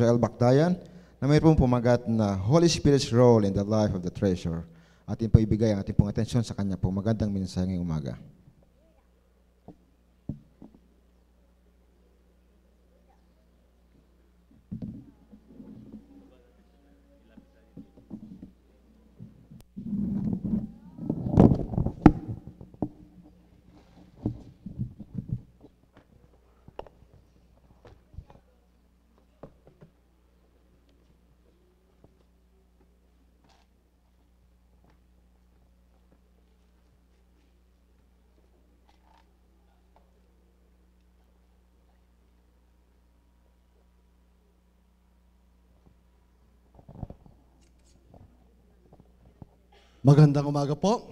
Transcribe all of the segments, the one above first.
Joel Bacdayan na mayroong pumagat na Holy Spirit's role in the life of the treasure. Atin po ibigay ang ating pong atensyon sa kanya po. Magandang mensahe ngayong umaga. Magandang umaga po.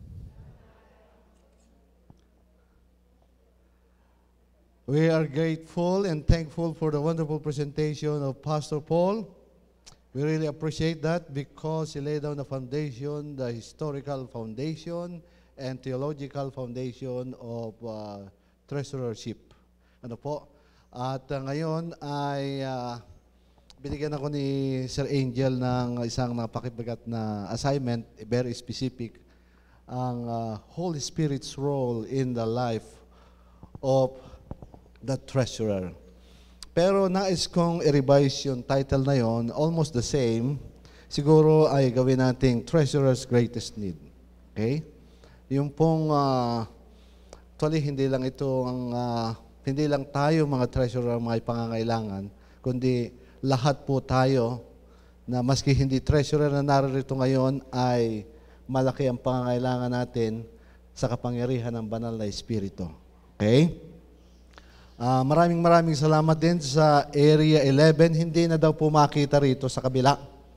We are grateful and thankful for the wonderful presentation of Pastor Paul. We really appreciate that because he laid down the foundation, the historical foundation and theological foundation of treasurership. Ano po? At ngayon ay binigyan ako ni Sir Angel ng isang napakibigat na assignment, very specific, ang Holy Spirit's role in the life of the treasurer. Pero nais kong i-revise yung title na yon, almost the same. Siguro ay gawin nating Treasurer's Greatest Need. Okay? Yung pong, actually hindi lang ito ang, hindi lang tayo mga treasurer may pangangailangan, kundi lahat po tayo na maski hindi treasurer na narito ngayon ay malaki ang pangangailangan natin sa kapangyarihan ng banal na Espiritu. Okay? Maraming salamat din sa Area 11. Hindi na daw po makita rito sa kabila.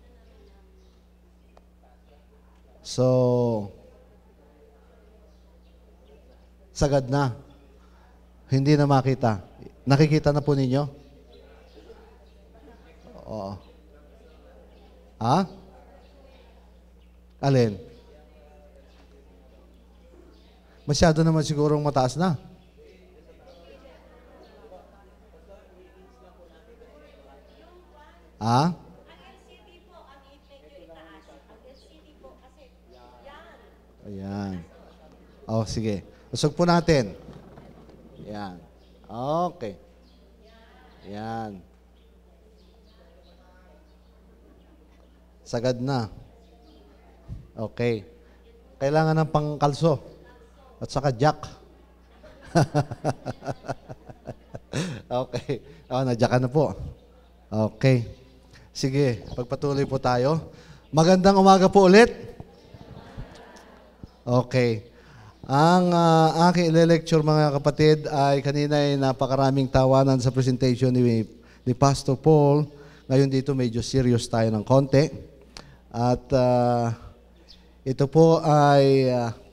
So, sagad na. Hindi na makita. Nakikita na po ninyo? Oo. Ha? Alin? Masyado naman sigurong mataas na. Ha? Ayan. Oh, sige. Usog po natin. Ayan. Okay. Ayan. Sagad na. Okay. Kailangan ng pangkalso. At saka jack. Okay. Nadyakan na po. Okay. Sige, pagpatuloy po tayo. Magandang umaga po ulit. Okay. Ang aking ile-lecture mga kapatid ay kanina ay napakaraming tawanan sa presentation ni Pastor Paul. Ngayon dito medyo serious tayo ng konti. At ito po ay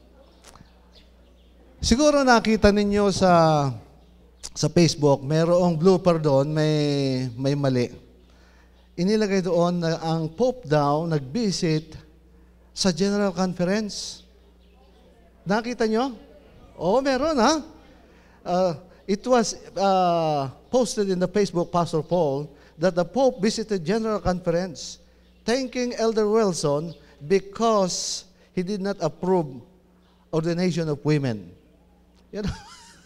siguro nakita ninyo sa Facebook, mayroong blooper doon, may mali. Inilagay doon na ang Pope daw nag-visit sa General Conference. Nakita nyo? Oo, meron ha. It was posted in the Facebook, Pastor Paul, that the Pope visited General Conference thanking Elder Wilson because he did not approve ordination of women. You know?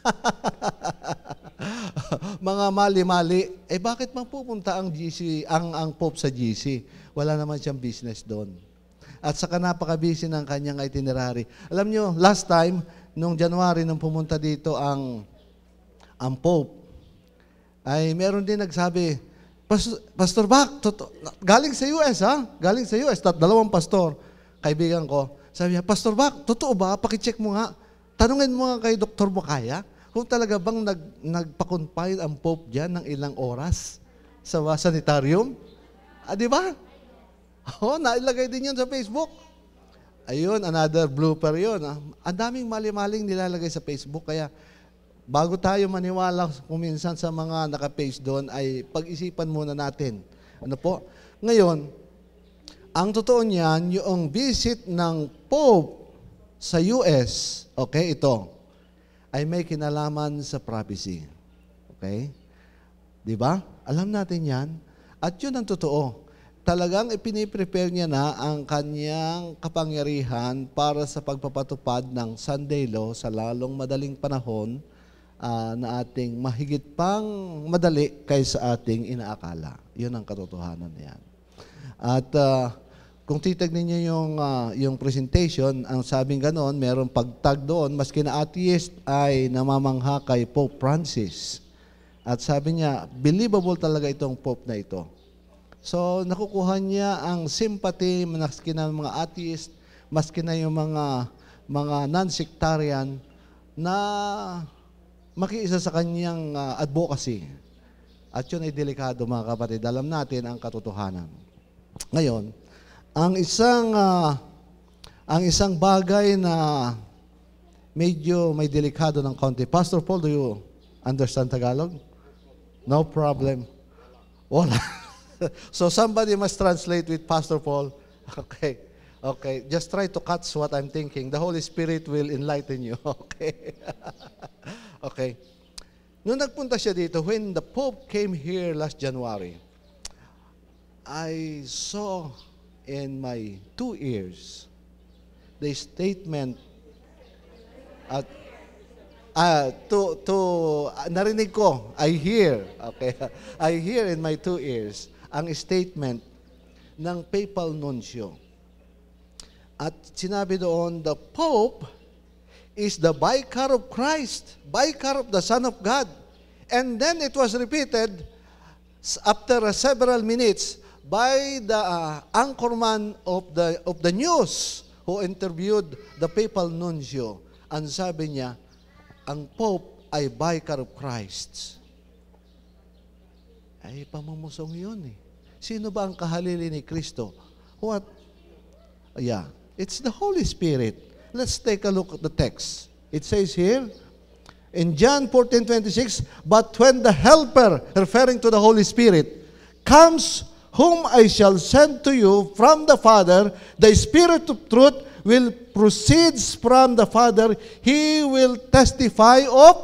Mga mali-mali. Bakit pupunta ang GC, ang Pope sa GC? Wala naman siyang business doon. At saka napaka-busy ng kanyang itinerary. Alam nyo, last time, nung January, nung pumunta dito ang Pope, ay meron din nagsabi, Pastor Bak, galing sa US ha? Galing sa US, dalawang pastor, kaibigan ko, sabi niya, Pastor Bak, totoo ba? Pakicheck mo nga. Tanungin mo nga kay Dr. Bukaya, kung talaga bang nagpa-confine ang Pope dyan ng ilang oras sa sanitarium? Di ba? Nailagay din yun sa Facebook. Ayun, another blooper yun. Ang daming mali-maling nilalagay sa Facebook, kaya bago tayo maniwala kuminsan sa mga naka-page doon, ay pag-isipan muna natin. Ano po? Ngayon, ang totoo niyan, yung visit ng Pope sa US, okay, ito, ay may kinalaman sa privacy. Okay? Di ba? Alam natin yan. At yun ang totoo. Talagang ipiniprepare niya na ang kanyang kapangyarihan para sa pagpapatupad ng Sunday Law sa lalong madaling panahon na ating mahigit pang madali kaysa ating inaakala. Yun ang katotohanan niyan. At kung titignan niyo yung presentation, ang sabing ganon, merong pagtag doon, maski na atheist ay namamangha kay Pope Francis. At sabi niya, believable talaga itong Pope na ito. So, nakukuha niya ang sympathy maski na mga atheist, maski na yung mga non-sectarian na makiisa sa kanyang advocacy. At yun ay delikado, mga kapatid. Alam natin ang katotohanan. Ngayon, ang isang bagay na medyo may delikado ng konti. Pastor Paul, do you understand Tagalog? No problem. Wala. So somebody must translate with Pastor Paul. Okay. Okay. Just try to catch what I'm thinking. The Holy Spirit will enlighten you. Okay. Okay. Nung nagpunta siya dito, when the Pope came here last January, I saw in my 2 ears the statement at narinig ko, I hear, okay, I hear in my 2 ears ang statement ng papal nuncio. At sinabi doon, the Pope is the vicar of Christ, vicar of the Son of God. And then it was repeated after several minutes by the anchorman of the news who interviewed the papal nuncio. Ang sabi niya, ang Pope ay vicar of Christ. Ay, pamamusong yun eh. Sino ba ang kahalili ni Kristo? What? Yeah, it's the Holy Spirit. Let's take a look at the text. It says here, in John 14:26, but when the Helper, referring to the Holy Spirit, comes, whom I shall send to you from the Father, the Spirit of truth will proceeds from the Father. He will testify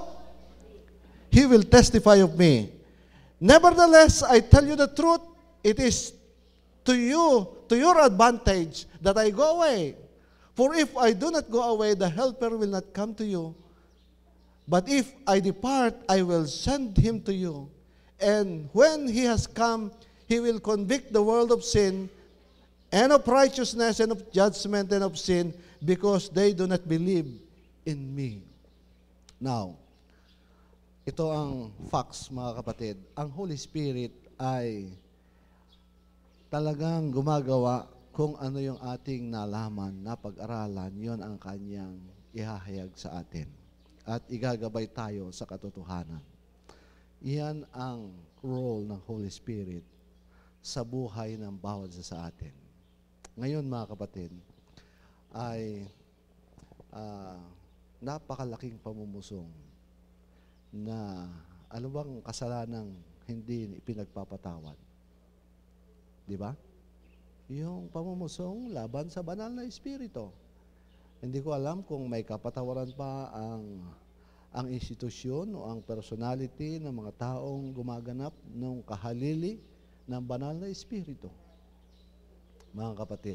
of me. Nevertheless, I tell you the truth, it is to your advantage that I go away. For if I do not go away, the Helper will not come to you. But if I depart, I will send him to you. And when he has come, he will convict the world of sin, and of righteousness, and of judgment, and of sin, because they do not believe in me. Now, ito ang facts, mga kapatid. Ang Holy Spirit ay talagang gumagawa kung ano yung ating nalaman, napag-aralan, yon ang kanyang ihahayag sa atin. At igagabay tayo sa katotohanan. Iyan ang role ng Holy Spirit sa buhay ng bawat sa atin. Ngayon, mga kapatid, ay napakalaking pamumusong na ano bang kasalanang hindi pinagpapatawad. Di ba? Yung pamumusong laban sa banal na espiritu. Hindi ko alam kung may kapatawaran pa ang institusyon o ang personality ng mga taong gumaganap ng kahalili ng banal na espiritu. Mga kapatid.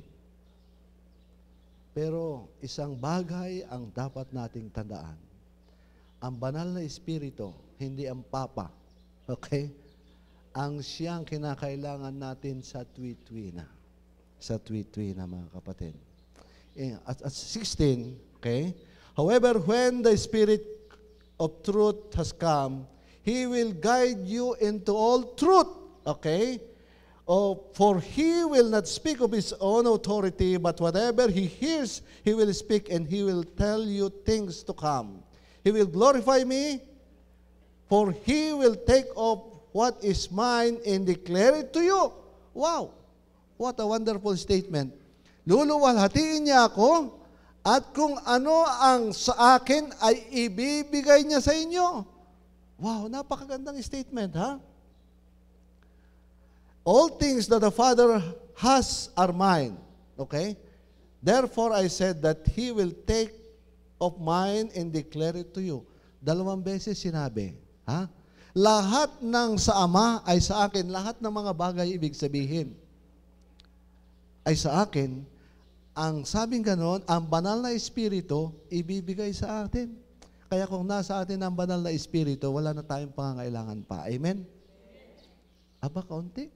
Pero isang bagay ang dapat nating tandaan. Ang banal na espiritu, hindi ang papa. Okay? Ang siyang kinakailangan natin sa tuwi-tuwi na. Sa tuwi-tuwi na, mga kapatid. At 16, okay? However, when the Spirit of truth has come, He will guide you into all truth. Okay? For He will not speak of His own authority, but whatever He hears, He will speak, and He will tell you things to come. He will glorify me, for He will take up what is mine and declare it to you. Wow! What a wonderful statement. Luluwalhatiin niya ako, at kung ano ang sa akin ay ibibigay niya sa inyo. Wow, napakagandang statement, ha? All things that the Father has are mine. Okay? Therefore, I said that He will take of mine and declare it to you. 2 beses sinabi. Ha? Lahat ng sa Ama ay sa akin. Lahat ng mga bagay ibig sabihin ay sa akin. Ang sabing ganon, ang banal na Espiritu ibibigay sa atin. Kaya kung nasa atin ang banal na Espiritu, wala na tayong pangangailangan pa. Amen? Aba, kaunti.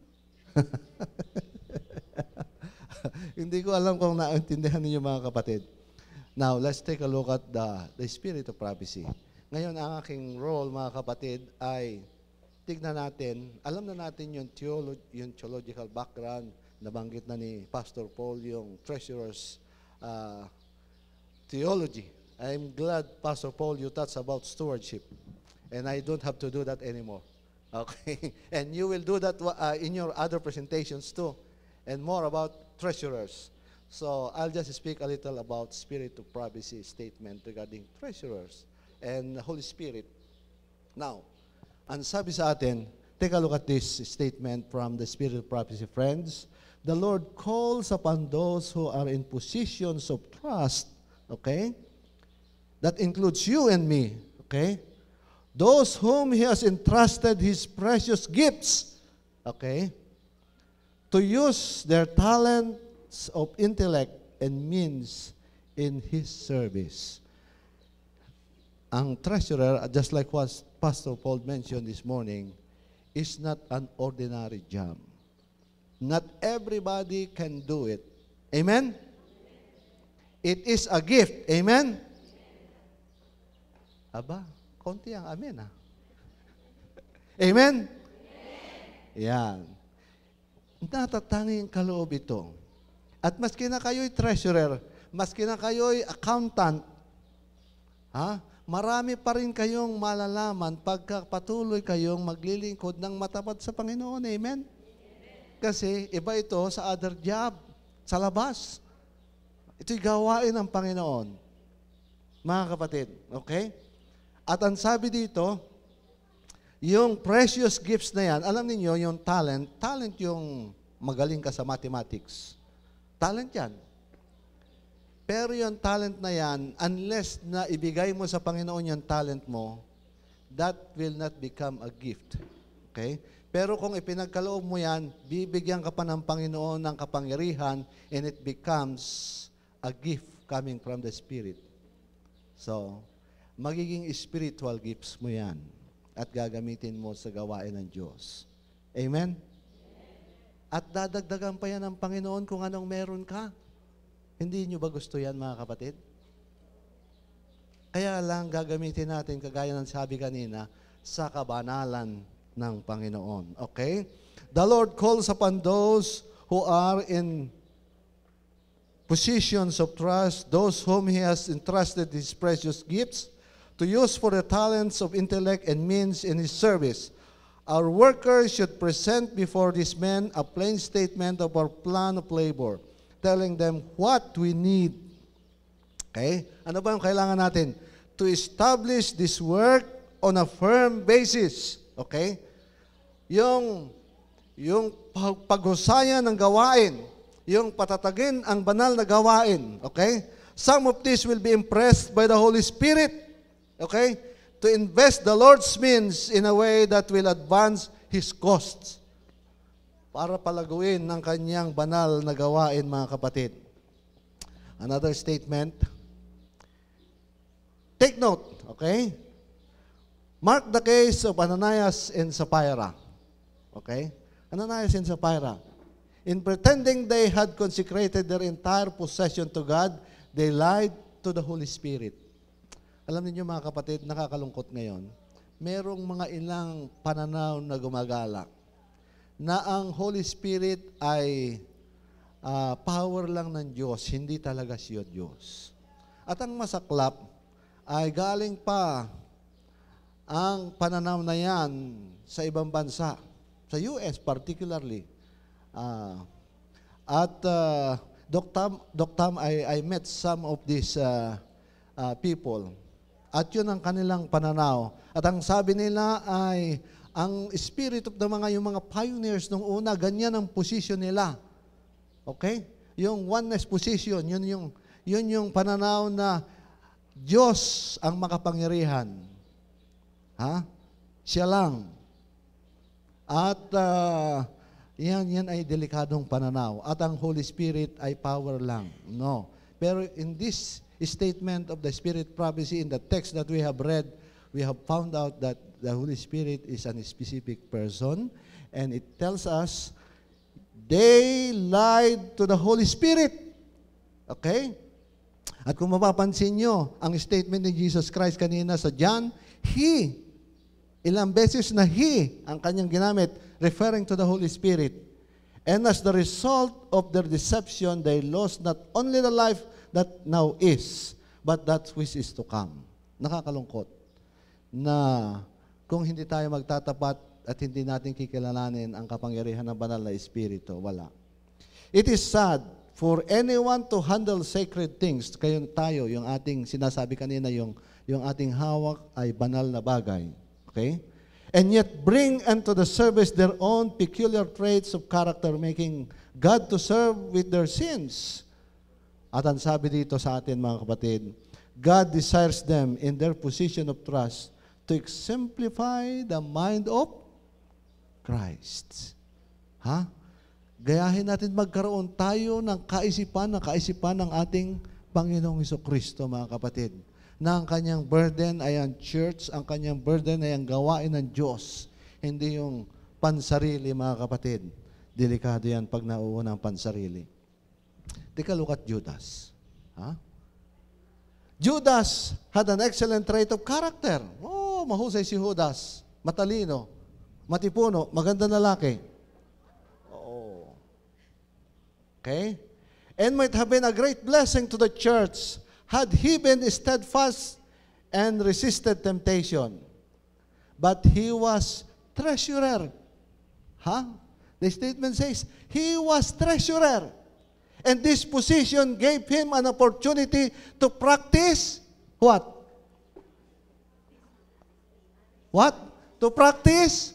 Hindi ko alam kung naintindihan ninyo mga kapatid. Now, let's take a look at the spirit of prophecy. Ngayon, ang aking role, mga kapatid, ay tignan natin, alam na natin yung theological background, nabanggit na ni Pastor Paul, yung treasurer's theology. I'm glad, Pastor Paul, you touched about stewardship. And I don't have to do that anymore. Okay? And you will do that in your other presentations too. And more about treasurers. So, I'll just speak a little about spirit of prophecy statement regarding treasurers and the Holy Spirit. Now, ang sabi sa atin, take a look at this statement from the spirit of prophecy, friends. The Lord calls upon those who are in positions of trust, okay? That includes you and me, okay? Those whom He has entrusted His precious gifts, okay? To use their talents of intellect and means in His service. Ang treasurer, just like what Pastor Paul mentioned this morning, is not an ordinary job. Not everybody can do it. Amen? It is a gift. Amen? Aba, konti ang amen, ha? Amen? Yan. Natatanging kaloob ito. At maski na kayo'y treasurer, maski na kayo'y accountant, marami pa rin kayong malalaman pagka patuloy kayong maglilingkod ng matapat sa Panginoon. Amen? Kasi iba ito sa other job, sa labas. Ito'y gawain ng Panginoon. Mga kapatid, okay? At ang sabi dito, yung precious gifts na yan, alam niyo yung talent yung magaling ka sa mathematics. Talent yan. Pero yung talent na yan, unless na ibigay mo sa Panginoon yung talent mo, that will not become a gift. Okay? Pero kung ipinagkaloob mo yan, bibigyan ka pa ng Panginoon ng kapangyarihan and it becomes a gift coming from the Spirit. So, magiging spiritual gifts mo yan at gagamitin mo sa gawain ng Diyos. Amen? At dadagdagan pa yan ng Panginoon kung anong meron ka. Hindi nyo ba gusto yan, mga kapatid? Kaya lang gagamitin natin, kagaya ng sabi kanina, sa kabanalan ng Panginoon. Okay? The Lord calls upon those who are in positions of trust, those whom He has entrusted His precious gifts, to use for the talents of intellect and means in His service. Our workers should present before these men a plain statement of our plan of labor, telling them what we need. Okay? Ano ba yung kailangan natin? To establish this work on a firm basis. Okay? Yung paghusayan ng gawain, yung patatagin ang banal na gawain. Okay? Some of this will be impressed by the Holy Spirit. Okay? To invest the Lord's means in a way that will advance His costs para palaguin ng kanyang banal na gawain, mga kapatid. Another statement. Take note, okay? Mark the case of Ananias and Sapphira. Okay? Ananias and Sapphira. In pretending they had consecrated their entire possession to God, they lied to the Holy Spirit. Alam niyo mga kapatid, nakakalungkot ngayon, merong mga ilang pananaw na gumagalak na ang Holy Spirit ay power lang ng Diyos, hindi talaga siya Diyos. At ang masaklap ay galing pa ang pananaw na yan sa ibang bansa, sa US particularly. Doc Tam, I met some of these people. At yun ang kanilang pananaw. At ang sabi nila ay, ang spirit of yung mga pioneers nung una, ganyan ang position nila. Okay? Yung oneness position, yun yung pananaw na Diyos ang makapangyarihan. Ha? Siya lang. At yan ay delikadong pananaw. At ang Holy Spirit ay power lang. No. Pero in this statement of the Spirit prophecy, in the text that we have read, we have found out that the Holy Spirit is a specific person. And it tells us, they lied to the Holy Spirit. Okay? At kung mapapansin nyo, ang statement ni Jesus Christ kanina sa John, He, ilang beses na He ang kanyang ginamit, referring to the Holy Spirit. And as the result of their deception, they lost not only the life that now is, but that which is to come. Nakakalungkot na kung hindi tayo magtatapat at hindi natin kikilalanin ang kapangyarihan ng banal na Espiritu, wala. It is sad for anyone to handle sacred things. Kayo tayo, yung ating sinasabi kanina, yung ating hawak ay banal na bagay. Okay? And yet bring unto the service their own peculiar traits of character, making God to serve with their sins. At ang sabi dito sa atin, mga kapatid, God desires them in their position of trust to exemplify the mind of Christ. Ha? Gayahin natin magkaroon tayo ng kaisipan ng ating Panginoong Hesukristo, mga kapatid. Na ang kanyang burden ay ang church, ang kanyang burden ay ang gawain ng Diyos. Hindi yung pansarili, mga kapatid. Delikado yan pag nauuna ang pansarili. Take a look at Judas. Ha? Judas had an excellent trait of character. Oh, mahusay si Judas. Matalino, matipuno, maganda na lalaki. Oh. Okay? And might have been a great blessing to the church had he been steadfast and resisted temptation. But he was treasurer. Huh? The statement says, he was treasurer. And this position gave him an opportunity to practice what? What? To practice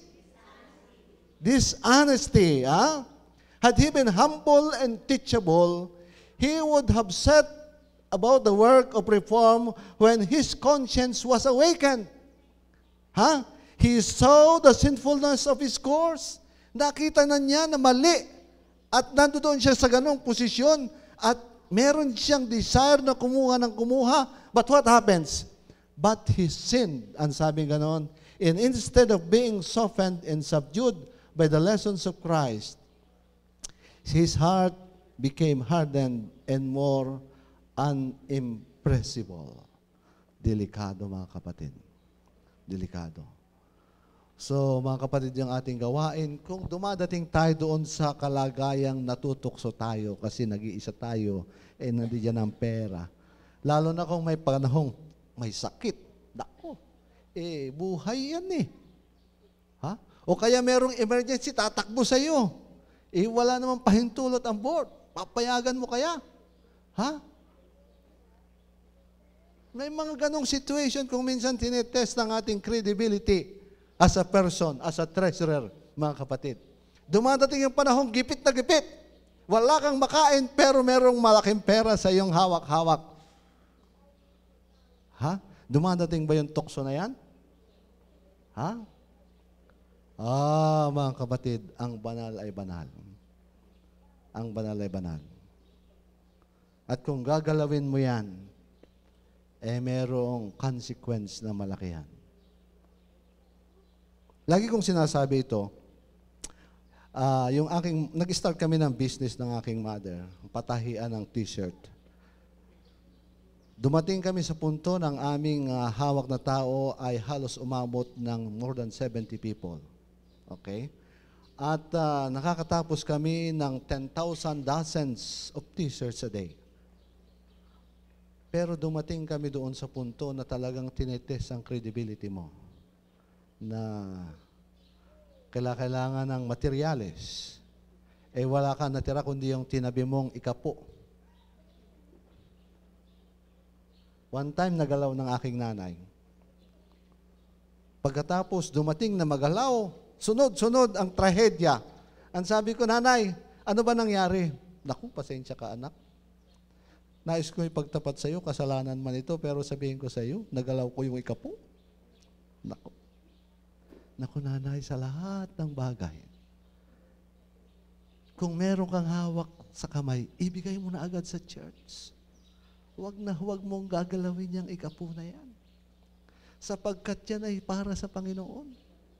dishonesty. Huh? Had he been humble and teachable, he would have set about the work of reform when his conscience was awakened. Huh? He saw the sinfulness of his course. Nakita na niya na mali. At nandoon siya sa ganong posisyon at meron siyang desire na kumuha ng kumuha. But what happens? But he sinned. Ang sabi ganon. And instead of being softened and subdued by the lessons of Christ, his heart became hardened and more unimpressible. Delikado, mga kapatid. Delikado. So, mga kapatid, yung ating gawain, kung dumadating tayo doon sa kalagayang natutokso tayo kasi nag-iisa tayo, nandiyan ang pera. Lalo na kung may panahong may sakit. Nako, buhay yan eh. Ha? O kaya merong emergency, tatakbo sa'yo. Wala namang pahintulot ang board. Papayagan mo kaya? Ha? May mga ganong situation kung minsan tinetest ng ating credibility as a person, as a treasurer, mga kapatid. Dumadating yung panahong gipit na gipit. Wala kang makain, pero merong malaking pera sa iyong hawak-hawak. Ha? Dumadating ba yung tukso na yan? Ha? Mga kapatid, ang banal ay banal. Ang banal ay banal. At kung gagalawin mo yan, merong consequence na malaki yan. Lagi kong sinasabi ito, nag-start kami ng business ng aking mother, patahian ng t-shirt. Dumating kami sa punto ng aming hawak na tao ay halos umabot ng more than 70 people. Okay? At nakakatapos kami ng 10,000 dozens of t-shirts a day. Pero dumating kami doon sa punto na talagang tinetest ang credibility mo. Na kailangan ng materyales. Wala ka natira kundi yung tinabi mong ikapo. One time, nagalaw ng aking nanay. Pagkatapos, dumating na magalaw, sunod-sunod ang trahedya. Ang sabi ko, nanay, ano ba nangyari? Naku, pasensya ka anak. Nais ko ipagtapat sa iyo, kasalanan man ito, pero sabihin ko sa iyo, nagalaw ko yung ikapo. Naku. Naku nanay, sa lahat ng bagay, kung meron kang hawak sa kamay, ibigay mo na agad sa church. Huwag na huwag mong gagalawin yung ikapu na yan. Sapagkat yan ay para sa Panginoon.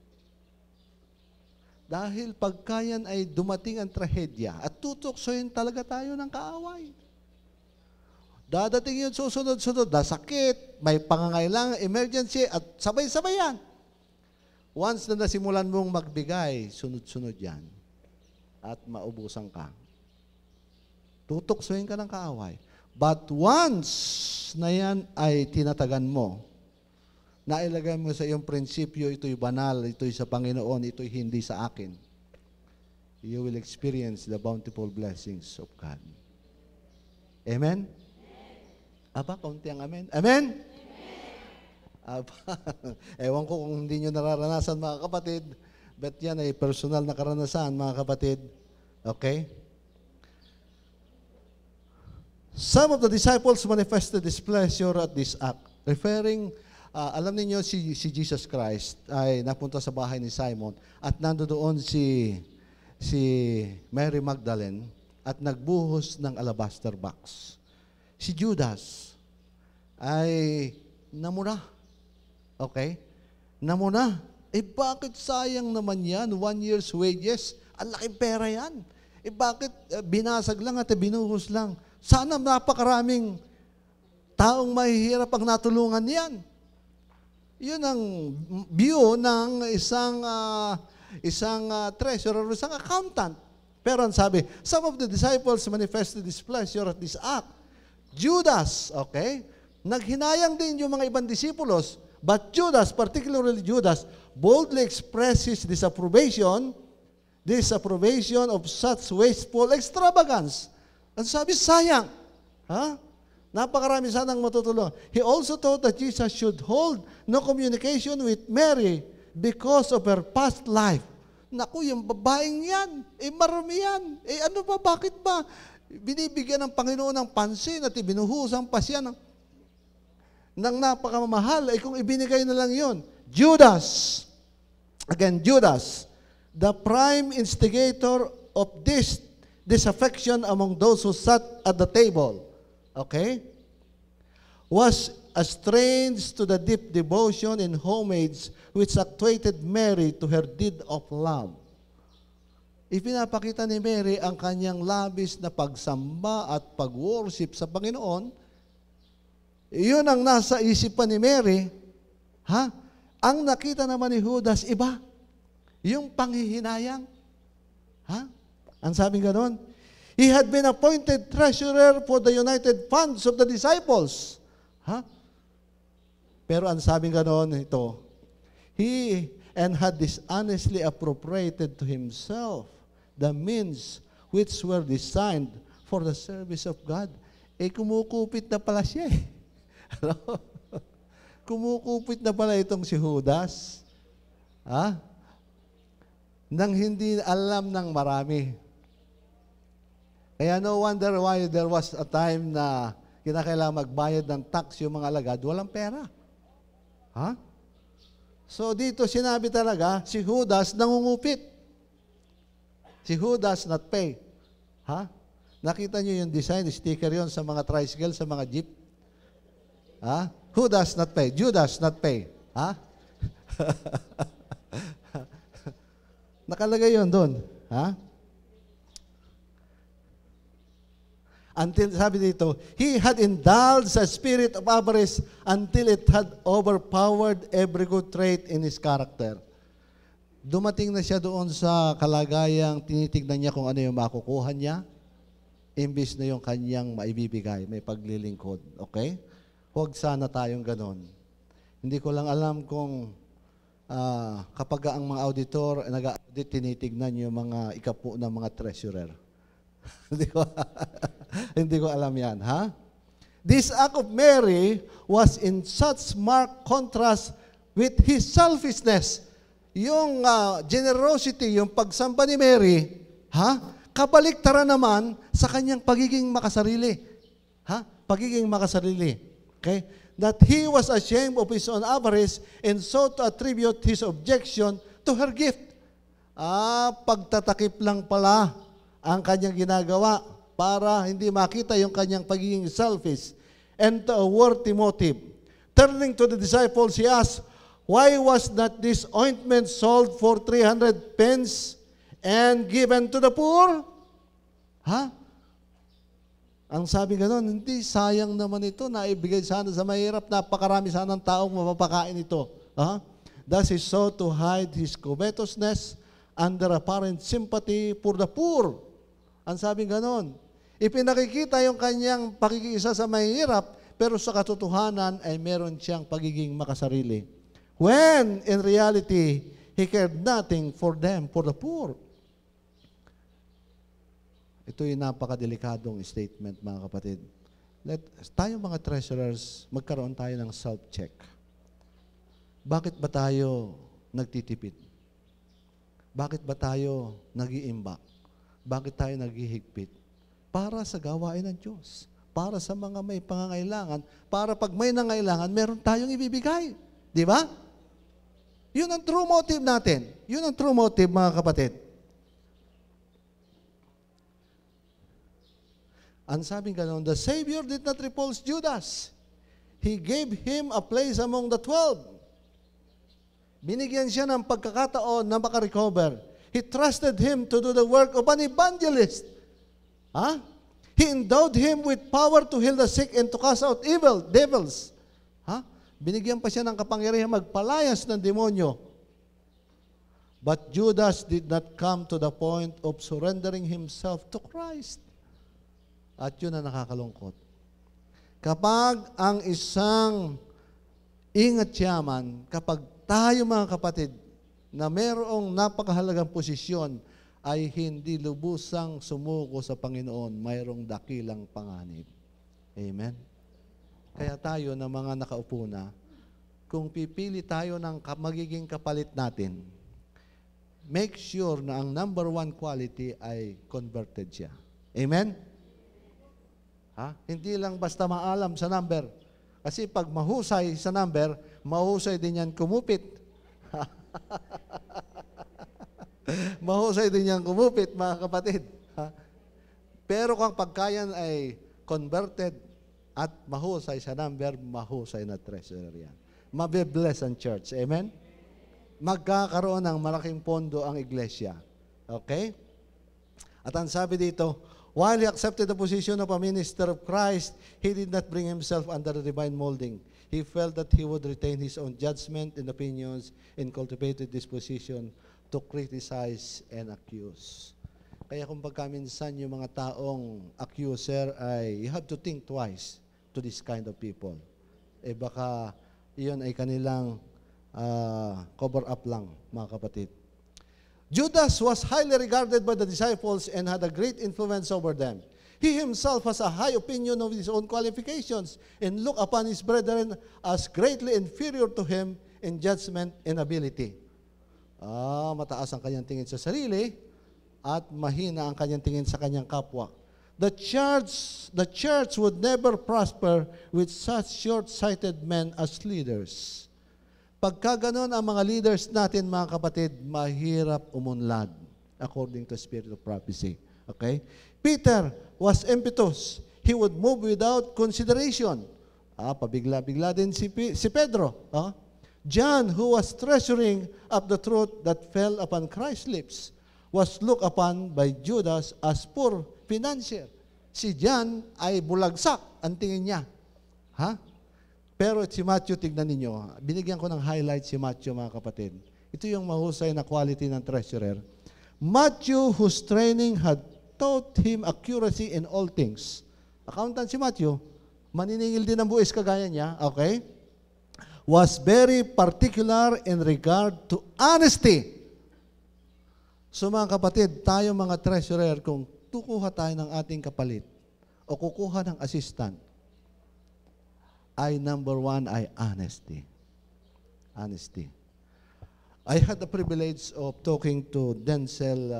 Dahil pagka yan ay dumating ang trahedya at tutuksoin talaga tayo ng kaaway. Dadating yun susunod-sunod, sakit, may pangangailangan, emergency, at sabay-sabay yan. Once na nasimulan mong magbigay, sunod-sunod yan. At maubusan ka. Tutuksoin ka ng kaaway. But once na yan ay tinatagan mo, nailagay mo sa iyong prinsipyo, ito'y banal, ito'y sa Panginoon, ito'y hindi sa akin, you will experience the bountiful blessings of God. Amen? Aba, kaunti ang amen. Amen? Aba, ewan ko kung hindi nyo nararanasan mga kapatid, but yan ay personal na karanasan mga kapatid. Okay? Some of the disciples manifested displeasure at this act, referring alam niyo si Jesus Christ ay napunta sa bahay ni Simon at nandoon si Mary Magdalene at nagbuhos ng alabaster box. Si Judas ay namuna. Okay? Namuna. Bakit sayang naman yan? 1 year's wages. Ang laking pera yan. Bakit binasag lang at binuhos lang? Sana napakaraming taong mahihirap ang natulungan yan. Yun ang view ng isang treasurer, isang accountant. Pero ang sabi, some of the disciples manifested displeasure at this act. Judas, okay? Naghinayang din yung mga ibang disipulos, but Judas, particularly Judas, boldly expressed his disapprobation of such wasteful extravagance. Ang sabi, sayang. Ha? Napakarami sanang matutulong. He also taught that Jesus should hold no communication with Mary because of her past life. Naku, yung babaeng yan, marami yan. Ano ba, bakit ba? Binibigyan ng Panginoon ng pansin at ibinuhusang pa siya ng napakamahal. Kung ibinigay na lang yun. Judas, the prime instigator of this disaffection among those who sat at the table, okay, was estranged to the deep devotion and homage which actuated Mary to her deed of love. Ipinapakita ni Mary ang kanyang labis na pagsamba at pag-worship sa Panginoon. Iyon ang nasa isipan ni Mary. Ha? Ang nakita naman ni Judas, iba. Yung panghihinayang. Ha? Ang sabing ganon, he had been appointed treasurer for the united funds of the disciples. Ha? Pero ang sabing ganon, ito, he had dishonestly appropriated to himself the means which were designed for the service of God. Kumukupit na pala siya eh. Kumukupit na pala itong si Judas. Ha? Nang hindi alam ng marami. Kaya no wonder why there was a time na kinakailangan magbayad ng tax yung mga alagad, walang pera. Ha? So dito sinabi talaga, si Judas nangungupit. Si Judas not pay. Ha? Nakita niyo yung design, sticker yon sa mga tricycle, sa mga jeep? Ha? Judas not pay. Judas not pay. Ha? Nakalagay yon doon. Ha? Until, sabi dito, he had indulged a spirit of avarice until it had overpowered every good trait in his character. Dumating na siya doon sa kalagayang tinitignan niya kung ano yung makukuha niya, imbis na yung kanyang maibibigay, may paglilingkod. Okay? Huwag sana tayong ganon. Hindi ko lang alam kung kapag ang mga auditor nag-audit, tinitignan yung mga ikapu ng mga treasurer. Hindi ko alam yan, ha? This act of Mary was in such marked contrast with his selfishness. Yung generosity, yung pagsamba ni Mary, ha? Kabaliktaran naman sa kanyang pagiging makasarili. Ha? Pagiging makasarili. Okay? that he was ashamed of his own avarice and sought to attribute his objection to her gift. Pagtatakip lang pala ang kanyang ginagawa para hindi makita yung kanyang pagiging selfish and to a worthy motive. Turning to the disciples, he asked, "Why was not this ointment sold for 300 pence and given to the poor?" Ang sabi gano'n, hindi, sayang naman ito, naibigay sana sa mahirap, napakarami sana ng taong mapapakain ito. Thus he sought to hide his covetousness under apparent sympathy for the poor. Ang sabi gano'n, ipinakikita yung kanyang pakikiisa sa mahirap, pero sa katotohanan ay meron siyang pagiging makasarili. When in reality, he cared nothing for them, for the poor. Ito yung napakadelikadong statement, mga kapatid. Tayo mga treasurers, magkaroon tayo ng self-check. Bakit ba tayo nagtitipid? Bakit ba tayo nag-iimba? Bakit tayo naghihigpit? Para sa gawain ng Diyos. Para sa mga may pangangailangan. Para pag may nangailangan, meron tayong ibibigay. Di ba? Yun ang true motive natin. Yun ang true motive, mga kapatid. Ang sabi gano'n, the Savior did not repulse Judas. He gave him a place among the 12. Binigyan siya ng pagkakataon na makarecover. He trusted him to do the work of an evangelist. He endowed him with power to heal the sick and to cast out devils. Binigyan pa siya ng kapangyarihan magpalayas ng demonyo. But Judas did not come to the point of surrendering himself to Christ. At yun ang nakakalungkot. Kapag ang isang ingat yaman, kapag tayo mga kapatid, na mayroong napakahalagang posisyon, ay hindi lubusang sumuko sa Panginoon, mayroong dakilang panganib. Amen? Kaya tayo na mga nakaupo na, kung pipili tayo ng magiging kapalit natin, make sure na ang number one quality ay converted siya. Amen? Hindi lang basta maalam sa number. Kasi pag mahusay sa number, mahusay din yan kumupit. Mahusay din yan kumupit, mga kapatid. Pero kung pagkayan ay converted at mahusay sa number, mahusay na treasurer yan. Mabibless ang church. Amen? Magkakaroon ng malaking pondo ang iglesia. Okay? At ang sabi dito, while he accepted the position of a minister of Christ, he did not bring himself under the divine molding. He felt that he would retain his own judgment and opinions and cultivated this position to criticize and accuse. Kaya kung pagkaminsan yung mga taong accuser ay, you have to think twice to this kind of people. Baka iyon ay kanilang cover up lang, mga kapatid. Judas was highly regarded by the disciples and had a great influence over them. He himself has a high opinion of his own qualifications and looked upon his brethren as greatly inferior to him in judgment and ability. Mataas ang kanyang tingin sa sarili at mahina ang kanyang tingin sa kanyang kapwa. The church would never prosper with such short-sighted men as leaders. Pagka ganon ang mga leaders natin, mga kapatid, mahirap umunlad according to spirit of prophecy. Okay? Peter was impetuous. He would move without consideration. Pabigla-bigla din si Pedro. John, who was treasuring up the truth that fell upon Christ's lips, was looked upon by Judas as poor financier. Si John ay bulagsak ang tingin niya. Pero si Matthew, tignan ninyo, binigyan ko ng highlight si Matthew, mga kapatid. Ito yung mahusay na quality ng treasurer. Matthew, whose training had taught him accuracy in all things. Accountant si Matthew, maniningil din ng buwis kagaya niya, okay? Was very particular in regard to honesty. So mga kapatid, tayo mga treasurer, kung tukuha tayo ng ating kapalit o kukuha ng assistant, ay number one ay honesty. Honesty. I had the privilege of talking to Denzel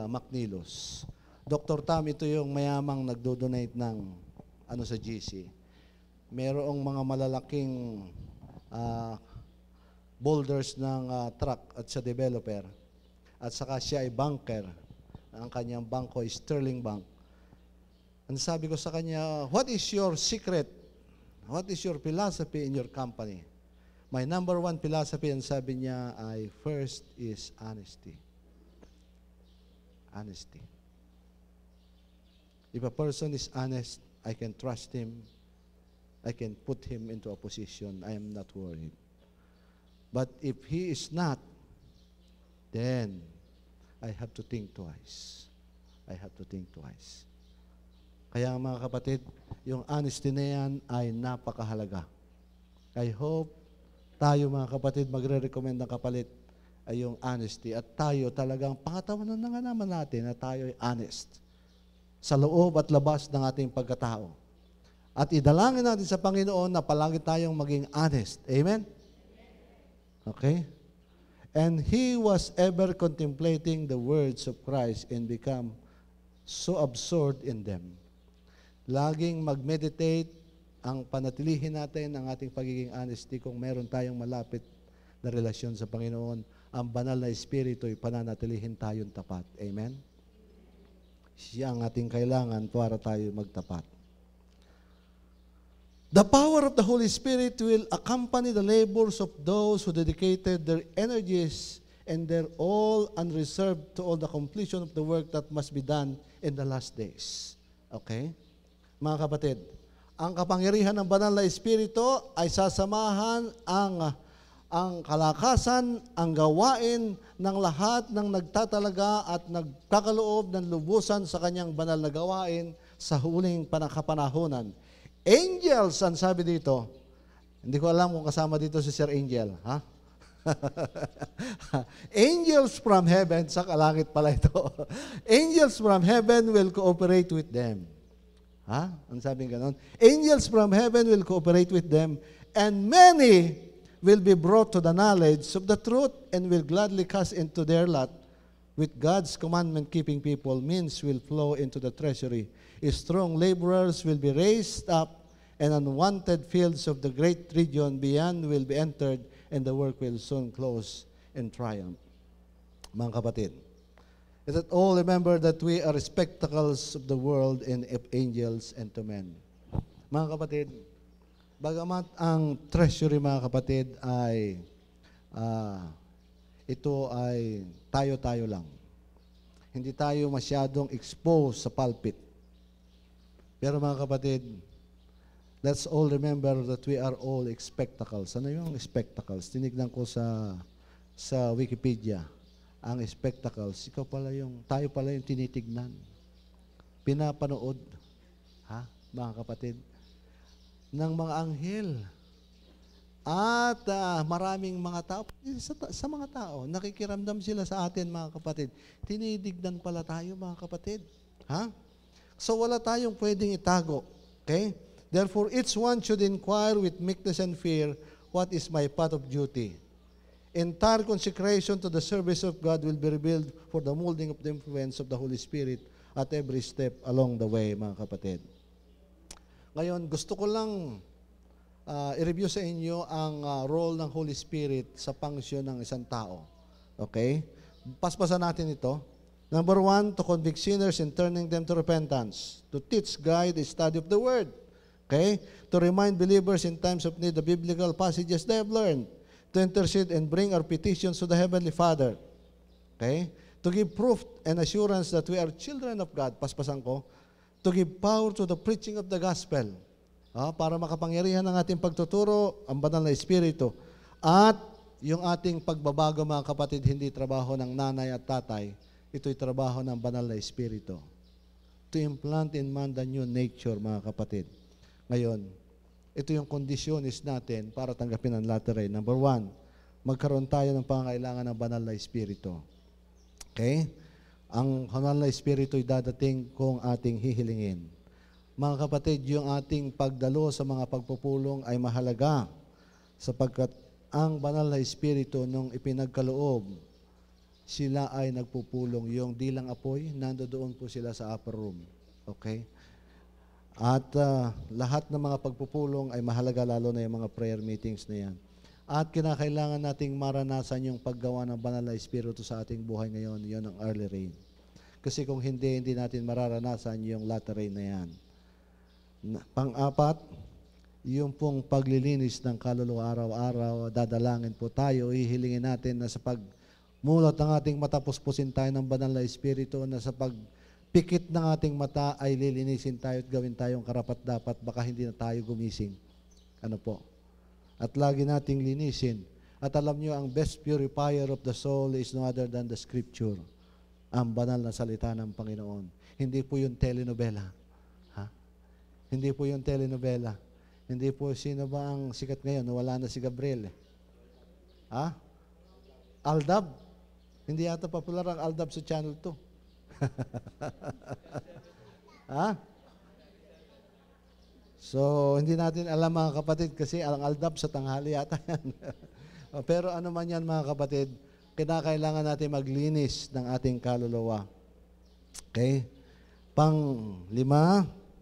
Macnilos. Dr. Tam, ito yung mayamang nagdo-donate ng sa GC. Merong mga malalaking boulders ng truck at sa developer. At saka siya ay banker. Ang kanyang bangko ay Sterling Bank. Ang sabi ko sa kanya, what is your secret? What is your philosophy in your company? My number one philosophy, ang sabi niya, ay first is honesty. Honesty. If a person is honest, I can trust him. I can put him into a position. I am not worried. But if he is not, then I have to think twice. I have to think twice. Kaya mga kapatid, yung honesty na yan ay napakahalaga. I hope tayo mga kapatid magre-recommend ng kapalit ay yung honesty. At tayo talagang pangatawanan na nga naman natin na tayo ay honest sa loob at labas ng ating pagkatao. At idalangin natin sa Panginoon na palagi tayong maging honest. Amen? Okay? And he was ever contemplating the words of Christ and become so absorbed in them. Laging mag-meditate ang panatilihin natin ang ating pagiging honesty kung meron tayong malapit na relasyon sa Panginoon. Ang banal na Espiritu ay pananatilihin tayong tapat. Amen? Siya ang ating kailangan para tayo magtapat. The power of the Holy Spirit will accompany the labors of those who dedicated their energies and their all unreserved to all the completion of the work that must be done in the last days. Okay? Mga kapatid, ang kapangyarihan ng banal na Espiritu ay sasamahan ang kalakasan, ang gawain ng lahat ng nagtatalaga at nagkakaloob ng lubusan sa kanyang banal na gawain sa huling panakapanahonan. Angels, ang sabi dito, hindi ko alam kung kasama dito si Sir Angel, ha? Angels from heaven, sa kalangit pala ito. Angels from heaven will cooperate with them. Ha? Ang sabi ganon. Angels from heaven will cooperate with them, and many will be brought to the knowledge of the truth and will gladly cast into their lot with God's commandment-keeping people. Means will flow into the treasury. Strong laborers will be raised up, and unwanted fields of the great region beyond will be entered, and the work will soon close in triumph. Mga kapatid, let us all remember that we are spectacles of the world and of angels and to men. Mga kapatid, bagamat ang treasury, mga kapatid, ay ito ay tayo-tayo lang. Hindi tayo masyadong exposed sa pulpit. Pero mga kapatid, let's all remember that we are all spectacles. Ano yung spectacles? Tinignan ko sa Wikipedia. Ang spectacles, tayo pala yung tinitignan. Pinapanood, ha, mga kapatid, ng mga anghel. At maraming mga tao, sa mga tao, nakikiramdam sila sa atin, mga kapatid. Tinitignan pala tayo, mga kapatid. Ha? So wala tayong pwedeng itago. Okay? Therefore, each one should inquire with meekness and fear, what is my path of duty? Entire consecration to the service of God will be revealed for the molding of the influence of the Holy Spirit at every step along the way, mga kapatid. Ngayon, gusto ko lang i-review sa inyo ang role ng Holy Spirit sa function ng isang tao. Okay? Paspasan natin ito. Number 1, to convict sinners and turning them to repentance. To teach, guide, the study of the Word. Okay? To remind believers in times of need the biblical passages they have learned. To intercede and bring our petitions to the Heavenly Father. Okay? To give proof and assurance that we are children of God. Paspasan ko. To give power to the preaching of the gospel. Para makapangyarihan ng ating pagtuturo, ang banal na Espiritu. At yung ating pagbabago, mga kapatid, hindi trabaho ng nanay at tatay. Ito'y trabaho ng banal na Espiritu. To implant in man the new nature, mga kapatid. Ngayon, ito yung kondisyonis natin para tanggapin ang latter rain. Number 1, magkaroon tayo ng pangangailangan ng banal na Espiritu. Okay? Ang banal na Espiritu ay dadating kung ating hihilingin. Mga kapatid, yung ating pagdalo sa mga pagpupulong ay mahalaga sapagkat ang banal na Espiritu nung ipinagkaloob, sila ay nagpupulong. Yung dilang apoy, nandoon po sila sa upper room. Okay? At lahat ng mga pagpupulong ay mahalaga, lalo na yung mga prayer meetings na yan. At kinakailangan nating maranasan yung paggawa ng banal na Espiritu sa ating buhay ngayon, yun ang early rain. Kasi kung hindi natin mararanasan yung latter rain na yan. Pang-apat, yung pong paglilinis ng kaluluwa araw-araw, dadalangin po tayo, ihilingin natin na sa pagmulat ng ating mata, puspusin tayo ng banal na Espiritu, na sa pagpikit ng ating mata ay lilinisin tayo at gawin tayong karapat-dapat, baka hindi na tayo gumising. Ano po? At lagi nating linisin. At alam nyo, ang best purifier of the soul is no other than the Scripture. Ang banal na salita ng Panginoon. Hindi po yung telenovela. Ha? Hindi po yung telenovela. Hindi po, sino ba ang sikat ngayon? Wala na si Gabriel. Ha? Aldab. Hindi yata popular ang Aldab sa Channel 2. Ha? So, hindi natin alam mga kapatid kasi ang Aldab sa tanghali yata yan. Pero ano man yan mga kapatid, kinakailangan natin maglinis ng ating kaluluwa. Okay? Pang-lima,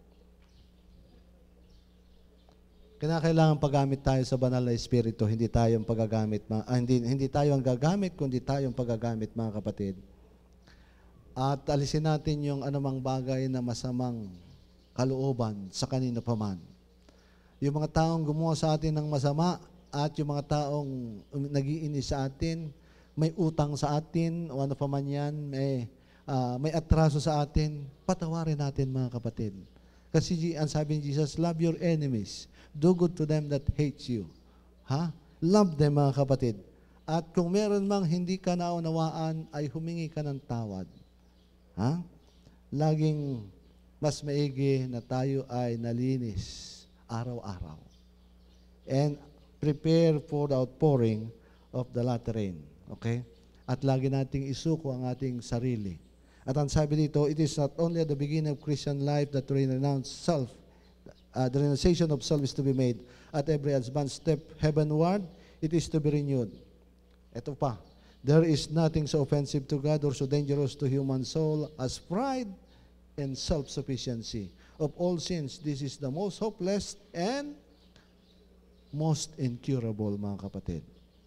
kinakailangan paggamit tayo sa banal na Espiritu, hindi tayo ang gagamit, kundi tayo ang paggagamit mga kapatid. At alisin natin yung anumang bagay na masamang kalooban sa kanino paman. Yung mga taong gumawa sa atin ng masama at yung mga taong nag-iinis sa atin, may utang sa atin o ano paman yan, may atraso sa atin, patawarin natin mga kapatid. Kasi ang sabi ni Jesus, love your enemies. Do good to them that hate you. Ha? Love them mga kapatid. At kung meron mang hindi ka naunawaan, ay humingi ka ng tawad. Ha? Laging mas maigi na tayo ay nalinis araw-araw. And prepare for the outpouring of the latter rain. Okay? At lagi nating isuko ang ating sarili. At ang sabi dito, it is not only at the beginning of Christian life that the renunciation of self is to be made. At every advanced step heavenward, it is to be renewed. Ito pa, there is nothing so offensive to God or so dangerous to human soul as pride and self-sufficiency. Of all sins, this is the most hopeless and most incurable, mga kapatid.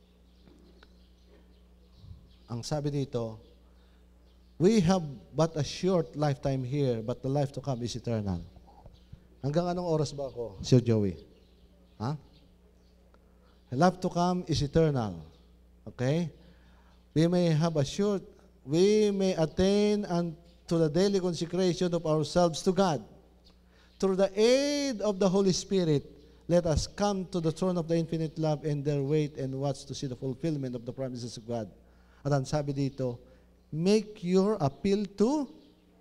Ang sabi dito, we have but a short lifetime here, but the life to come is eternal. Hanggang anong oras ba ako, Sir Joey? Ha? The life to come is eternal. Okay? We may attain to the daily consecration of ourselves to God. Through the aid of the Holy Spirit, let us come to the throne of the infinite love and there wait and watch to see the fulfillment of the promises of God. At ang sabi dito, make your appeal to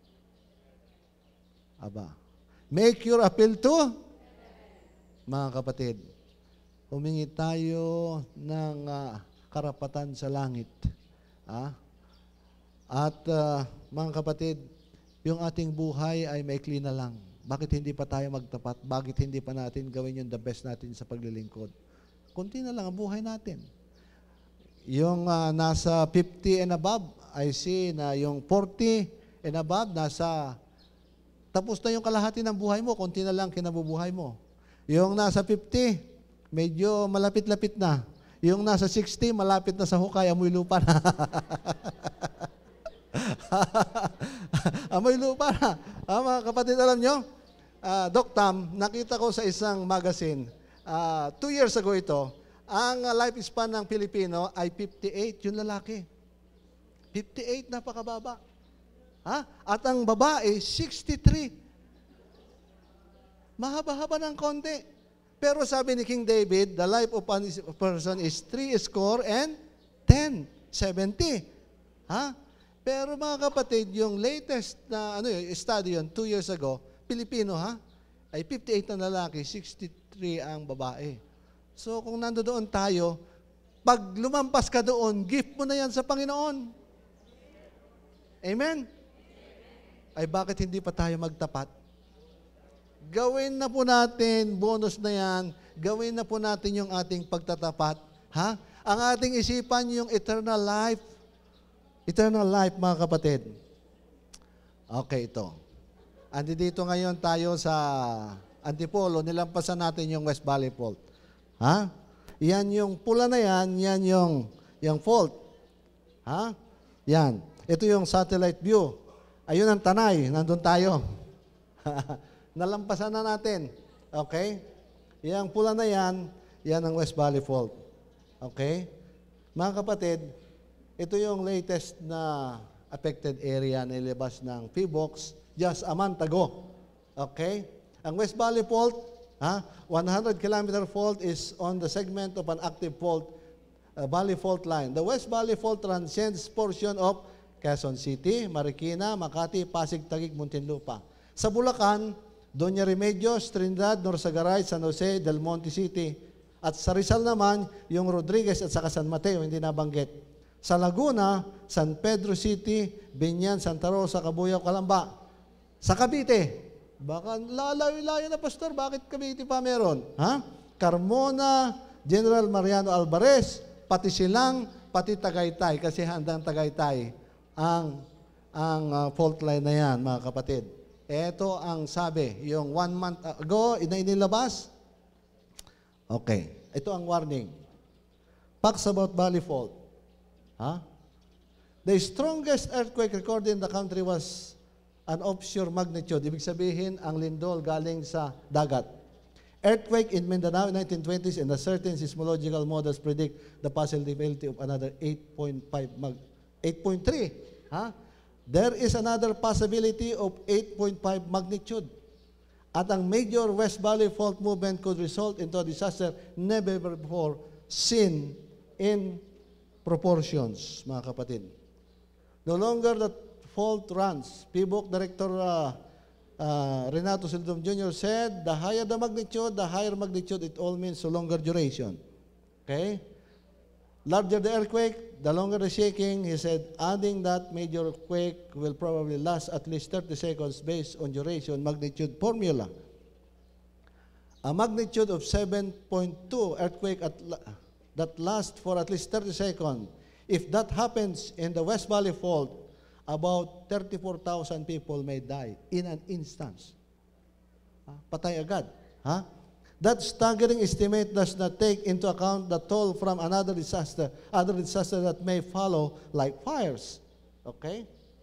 Make your appeal to mga kapatid. Humingi tayo ng karapatan sa langit. At mga kapatid, yung ating buhay ay maikli na lang. Bakit hindi pa tayo magtapat? Bakit hindi pa natin gawin yung the best natin sa paglilingkod? Kunti na lang ang buhay natin. Yung nasa 50 and above, I see na yung 40 and above, tapos na yung kalahati ng buhay mo, kunti na lang kinabubuhay mo. Yung nasa 50, medyo malapit-lapit na. Yung nasa 60, malapit na sa hukay, amoy lupa na. Amoy lupa na. Mga kapatid, alam nyo, Doc Tam, nakita ko sa isang magazine, 2 years ago ito, ang lifespan ng Pilipino ay 58, yung lalaki. 58, napakababa. At ang babae, 63. Mahaba-haba ng konti. Pero sabi ni King David, the life of a person is 70. Pero mga kapatid, yung latest na study yun, 2 years ago, Pilipino ay 58 ang lalaki, 63 ang babae. So kung nandoon tayo, pag lumampas ka doon, gift mo na yan sa Panginoon. Amen? Ay bakit hindi pa tayo magtapat? Gawin na po natin, bonus na yan, gawin na po natin yung ating pagtatapat. Ang ating isipan yung eternal life. Eternal life, mga kapatid. Okay, ito. Andi dito ngayon tayo sa Antipolo, nilampasan natin yung West Valley Fault. Ha? Yan yung pula na yan yung fault. Ha? Yan. Ito yung satellite view. Ayun ang Tanay, nandun tayo. Nalampasan na natin. Okay? Yang pula na yan ang West Valley Fault. Okay? Mga kapatid, ito yung latest na affected area na ilabas ng PBOX just a month ago. Okay? Ang West Valley Fault, 100-kilometer fault is on the segment of an active fault, Valley Fault line. The West Valley Fault transcends portion of Quezon City, Marikina, Makati, Pasig, Taguig, Muntinlupa. Sa Bulacan, Doña Remedios, Trinidad, Norsagaray, San Jose, Del Monte City. At sa Rizal naman, yung Rodriguez at saka San Mateo, hindi nabanggit. Sa Laguna, San Pedro City, Binyan, Santa Rosa, Cabuyao, Calamba. Sa Cavite, baka lalayo-layo na, Pastor, bakit Cavite pa meron? Ha? Carmona, General Mariano Alvarez, pati Silang, pati Tagaytay, kasi handang Tagaytay ang fault line na yan, mga kapatid. Ito ang sabi, yung 1 month ago, inilabas. Okay, ito ang warning. Facts about Valley Fault. The strongest earthquake recorded in the country was an offshore magnitude. Ibig sabihin, ang lindol galing sa dagat. Earthquake in Mindanao in 1920s and the certain seismological models predict the possibility of another 8.3. There is another possibility of 8.5 magnitude. At ang major West Valley Fault movement could result into a disaster never before seen in proportions, mga kapatid. No longer the fault runs. PBOC Director Renato Sildom Jr. said, the higher the magnitude, it all means so longer duration. Okay? Larger the earthquake, the longer the shaking, he said, adding that major quake will probably last at least 30 seconds based on duration magnitude formula. A magnitude of 7.2 earthquake that lasts for at least 30 seconds. If that happens in the West Valley Fault, about 34,000 people may die in an instance. Patay agad. That staggering estimate does not take into account the toll from other disaster that may follow, like fires. Okay?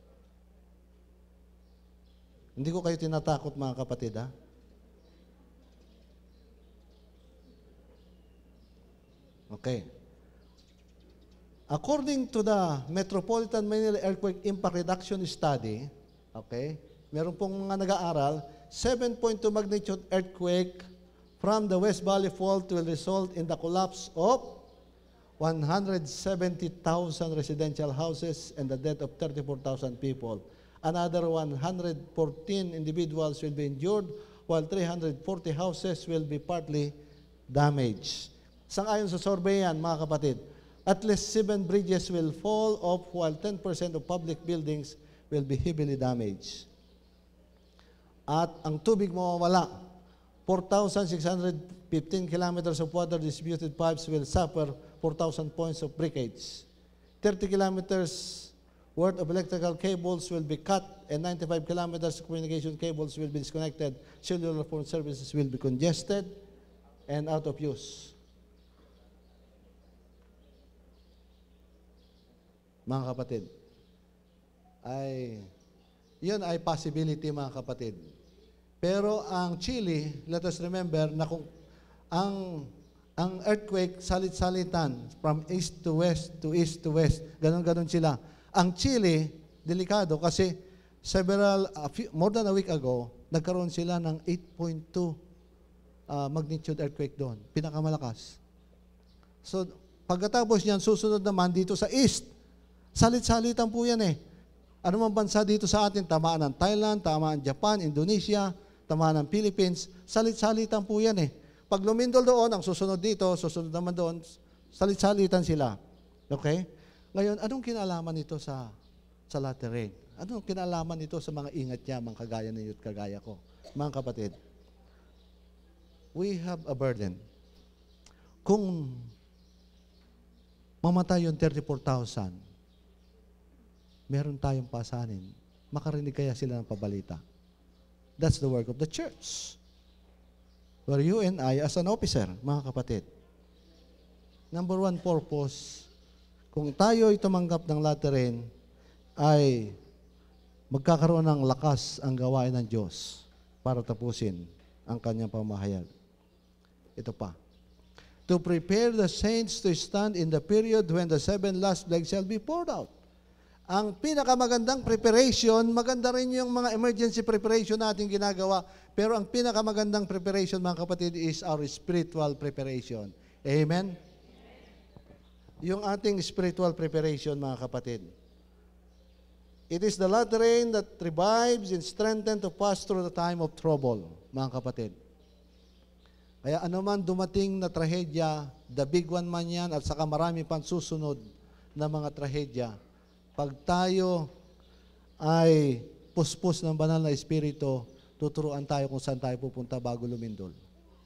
Hindi ko kayo tinatakot, mga kapatid, ha? Okay. According to the Metropolitan Manila Earthquake Impact Reduction Study, okay, meron pong mga nag-aaral, 7.2 magnitude earthquake from the West Valley Fault will result in the collapse of 170,000 residential houses and the death of 34,000 people. Another 114 individuals will be injured, while 340 houses will be partly damaged. Sang-ayon sa survey yan, mga kapatid, at least 7 bridges will fall off, while 10% of public buildings will be heavily damaged. At ang tubig mawawala. 4,615 kilometers of water distributed pipes will suffer 4,000 points of breakage. 30 kilometers worth of electrical cables will be cut and 95 kilometers of communication cables will be disconnected. Cellular phone services will be congested and out of use. Mga kapatid, yun ay possibility, mga kapatid. Pero ang Chile, let us remember na kung ang earthquake salit-salitan from east to west to east to west, ganon-ganon sila. Ang Chile, delikado kasi more than a week ago, nagkaroon sila ng 8.2 magnitude earthquake doon, pinakamalakas. So, pagkatapos niyan, susunod naman dito sa east. Salit-salitan po yan eh. Ano man bansa dito sa atin, tamaan ng Thailand, tamaan ng Japan, Indonesia, tamaan ng Philippines, salit-salitan po yan eh. Pag lumindol doon, ang susunod dito, susunod naman doon, salit-salitan sila. Okay? Ngayon, anong kinalaman nito sa latter rain? Anong kinalaman nito sa mga ingat yaman kagaya ninyo at kagaya ko? Mga kapatid, we have a burden. Kung mamatay yung 34,000, meron tayong pasanin. Makarinig kaya sila ng pabalita. That's the work of the church. Where you and I, as an officer, mga kapatid, number one purpose, kung tayo ay tumanggap ng lateran, ay magkakaroon ng lakas ang gawain ng Diyos para tapusin ang kanyang pamahayag. Ito pa. To prepare the saints to stand in the period when the 7 last plagues shall be poured out. Ang pinakamagandang preparation, maganda rin yung mga emergency preparation natin ginagawa, pero ang pinakamagandang preparation, mga kapatid, is our spiritual preparation. Amen? Yung ating spiritual preparation, mga kapatid. It is the latter rain that revives and strengthens to pass through the time of trouble, mga kapatid. Kaya anuman dumating na trahedya, the big one man yan, at saka marami pang susunod na mga trahedya, pag tayo ay puspos ng banal na Espiritu, tuturuan tayo kung saan tayo pupunta bago lumindol.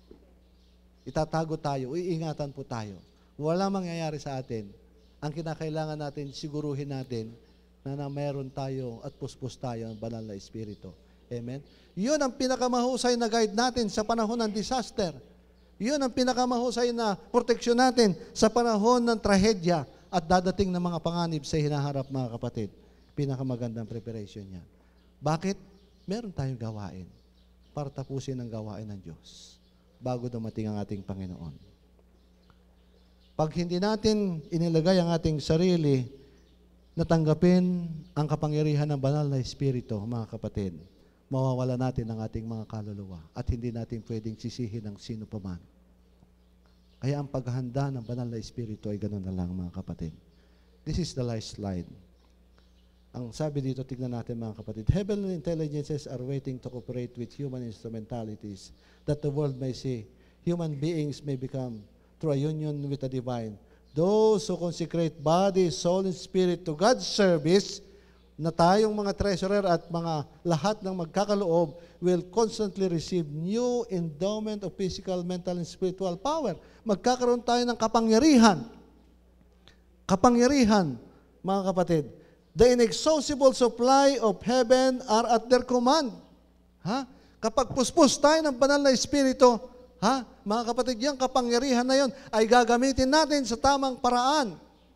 Itatago tayo, iingatan po tayo. Wala mangyayari sa atin. Ang kinakailangan natin, siguruhin natin na meron tayo at puspos tayo ng banal na Espiritu. Amen? Yun ang pinakamahusay na guide natin sa panahon ng disaster. Yun ang pinakamahusay na proteksyon natin sa panahon ng trahedya at dadating na mga panganib sa hinaharap, mga kapatid. Pinakamagandang preparation yan. Bakit? Meron tayong gawain para tapusin ang gawain ng Diyos bago dumating ang ating Panginoon. Pag hindi natin inilagay ang ating sarili na tanggapin ang kapangyarihan ng banal na Espiritu, mga kapatid, mawawala natin ang ating mga kaluluwa at hindi natin pwedeng sisihin ng sino paman. Kaya ang paghahanda ng banal na Espiritu ay ganoon na lang, mga kapatid. This is the last slide. Ang sabi dito, tignan natin, mga kapatid, heavenly intelligences are waiting to cooperate with human instrumentalities that the world may see. Human beings may become, through a union with the divine, those who consecrate body, soul, and spirit to God's service, na tayong mga treasurer at mga lahat ng magkakaloob will constantly receive new endowment of physical, mental, and spiritual power. Magkakaroon tayo ng kapangyarihan. Kapangyarihan, mga kapatid. The inexhaustible supply of heaven are at their command. Ha? Kapag puspos tayo ng banal na Espiritu, ha? Mga kapatid, yung kapangyarihan na yon ay gagamitin natin sa tamang paraan.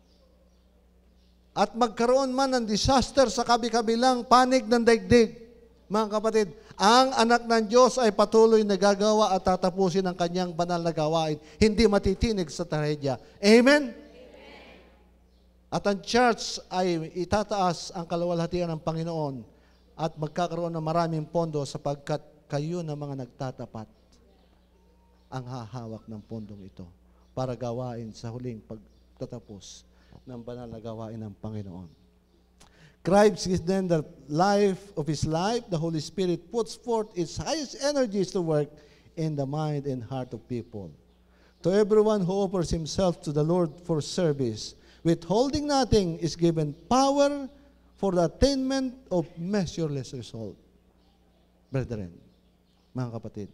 At magkaroon man ng disaster sa kabi-kabilang panig ng daigdig, mga kapatid, ang anak ng Diyos ay patuloy na gagawa at tatapusin ang kanyang banal na gawain, hindi matitinig sa trahedya. Amen? At ang church ay itataas ang kaluwalhatian ng Panginoon at magkakaroon ng maraming pondo sapagkat kayo na mga nagtatapat ang hahawak ng pondong ito para gawain sa huling pagtatapos ng banal na gawain ng Panginoon. Christ is then the life of His life. The Holy Spirit puts forth its highest energies to work in the mind and heart of people. To everyone who offers himself to the Lord for service, withholding nothing, is given power for the attainment of measureless result. Brethren, mga kapatid,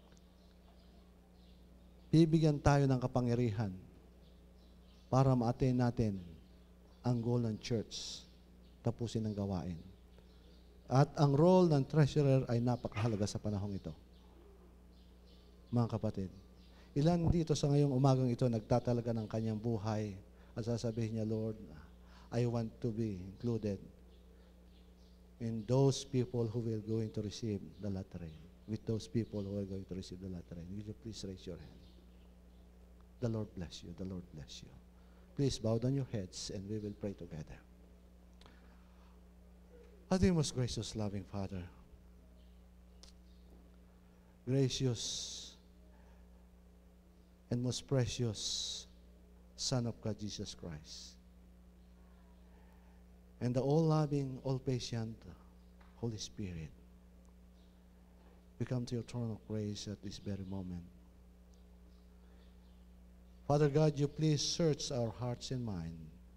bibigyan tayo ng kapangyarihan para ma-attain natin ang goal ng church, tapusin ang gawain. At ang role ng treasurer ay napakahalaga sa panahong ito. Mga kapatid, ilan dito sa ngayong umagang ito nagtatalaga ng kanyang buhay at sasabihin niya, Lord, I want to be included in those people who will going to receive the latter rain. With those people who are going to receive the latter rain. Will you please raise your hand? The Lord bless you. The Lord bless you. Please bow down your heads and we will pray together. Our dear most gracious, loving Father, gracious and most precious Son of God, Jesus Christ, and the all-loving, all-patient Holy Spirit, we come to your throne of grace at this very moment. Father God, you please search our hearts and mind.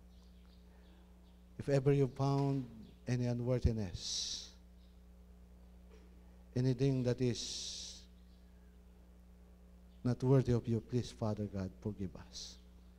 If ever you found any unworthiness, anything that is not worthy of you, please, Father God, forgive us.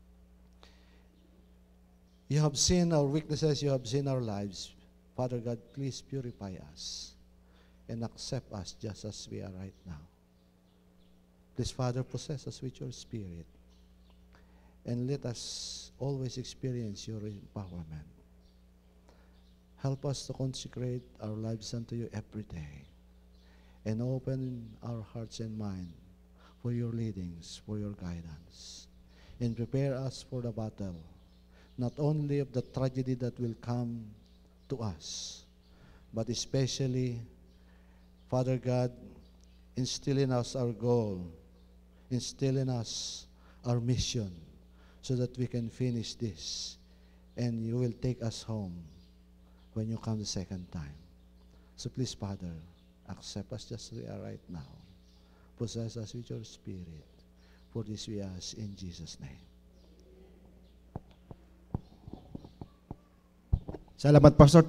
You have seen our weaknesses, you have seen our lives. Father God, please purify us. and accept us just as we are right now. Please, Father, possess us with your Spirit, and let us always experience your empowerment. Help us to consecrate our lives unto you every day, and open our hearts and mind for your leadings, for your guidance, and prepare us for the battle, not only of the tragedy that will come to us, but especially, Father God, instill in us our goal, instill in us our mission, so that we can finish this, and you will take us home when you come the second time. So please, Father, accept us just as we are right now. Possess us with your Spirit. For this we ask in Jesus' name. Salamat, Pastor.